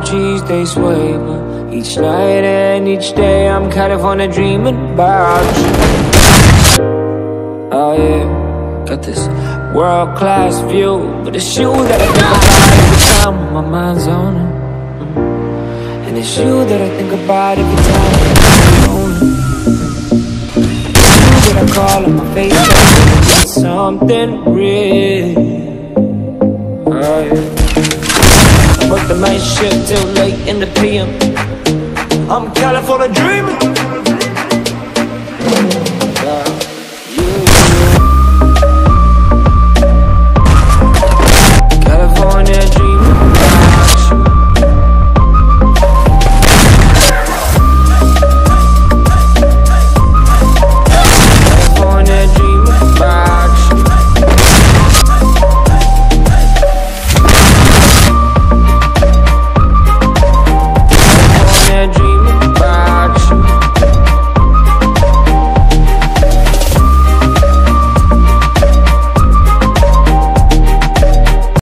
cheese, they sway me. Each night and each day I'm California dreaming about you. Oh yeah, got this world-class view, but it's you that I think about every time when my mind's on it. And it's you that I think about every time I'm on it. It's you that I call on my face, it's something real. Oh yeah, I work the night shift till late in the PM. I'm California dreaming.